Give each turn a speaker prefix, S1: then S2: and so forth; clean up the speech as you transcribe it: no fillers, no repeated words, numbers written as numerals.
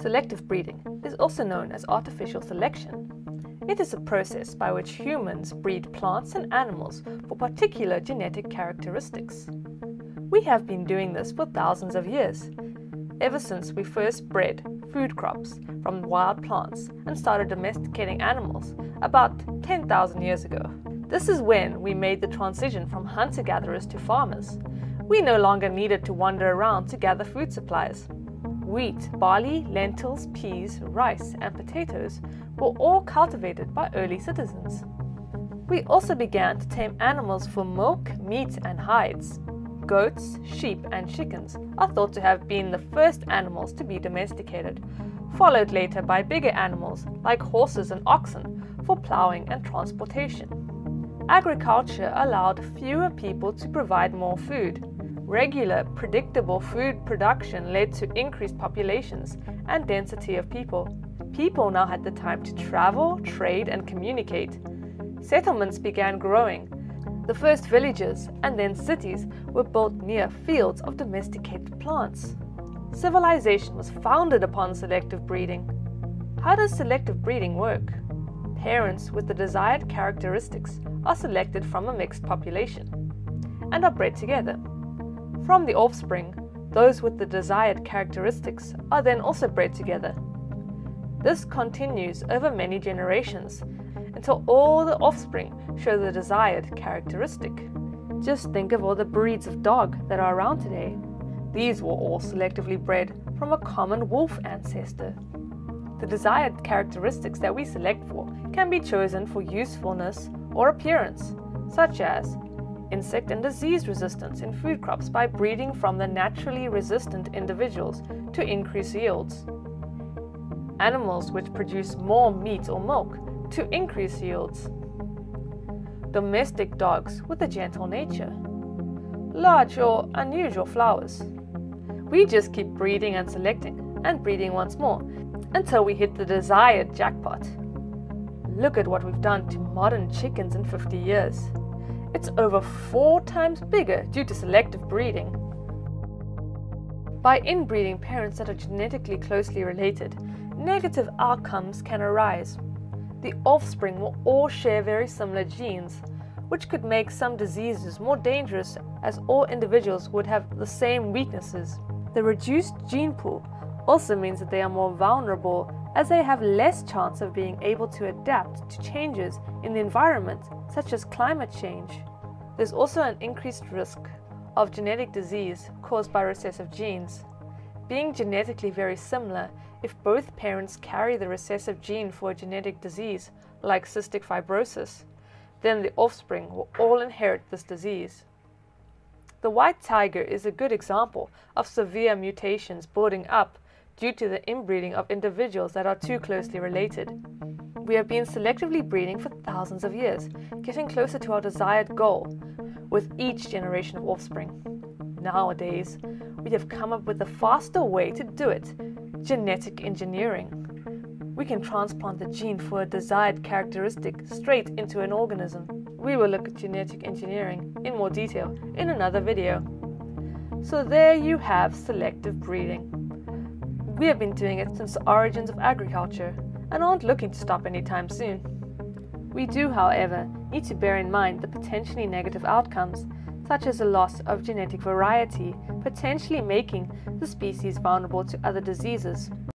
S1: Selective breeding is also known as artificial selection. It is a process by which humans breed plants and animals for particular genetic characteristics. We have been doing this for thousands of years, ever since we first bred food crops from wild plants and started domesticating animals about 10,000 years ago. This is when we made the transition from hunter-gatherers to farmers. We no longer needed to wander around to gather food supplies. Wheat, barley, lentils, peas, rice, and potatoes were all cultivated by early citizens. We also began to tame animals for milk, meat, and hides. Goats, sheep, and chickens are thought to have been the first animals to be domesticated, followed later by bigger animals like horses and oxen for plowing and transportation. Agriculture allowed fewer people to provide more food. Regular, predictable food production led to increased populations and density of people. People now had the time to travel, trade, and communicate. Settlements began growing. The first villages and then cities were built near fields of domesticated plants. Civilization was founded upon selective breeding. How does selective breeding work? Parents with the desired characteristics are selected from a mixed population and are bred together. From the offspring, those with the desired characteristics are then also bred together. This continues over many generations until all the offspring show the desired characteristic. Just think of all the breeds of dog that are around today. These were all selectively bred from a common wolf ancestor. The desired characteristics that we select for can be chosen for usefulness or appearance, such as insect and disease resistance in food crops by breeding from the naturally resistant individuals to increase yields. Animals which produce more meat or milk to increase yields. Domestic dogs with a gentle nature. Large or unusual flowers. We just keep breeding and selecting and breeding once more until we hit the desired jackpot. Look at what we've done to modern chickens in 50 years. It's over 4 times bigger due to selective breeding. By inbreeding parents that are genetically closely related, negative outcomes can arise. The offspring will all share very similar genes, which could make some diseases more dangerous as all individuals would have the same weaknesses. The reduced gene pool also means that they are more vulnerable as they have less chance of being able to adapt to changes in the environment, such as climate change. There's also an increased risk of genetic disease caused by recessive genes. Being genetically very similar, if both parents carry the recessive gene for a genetic disease, like cystic fibrosis, then the offspring will all inherit this disease. The white tiger is a good example of severe mutations building up due to the inbreeding of individuals that are too closely related. We have been selectively breeding for thousands of years, getting closer to our desired goal with each generation of offspring. Nowadays, we have come up with a faster way to do it: genetic engineering. We can transplant the gene for a desired characteristic straight into an organism. We will look at genetic engineering in more detail in another video. So there you have selective breeding. We have been doing it since the origins of agriculture and aren't looking to stop anytime soon. We do, however, need to bear in mind the potentially negative outcomes, such as a loss of genetic variety, potentially making the species vulnerable to other diseases.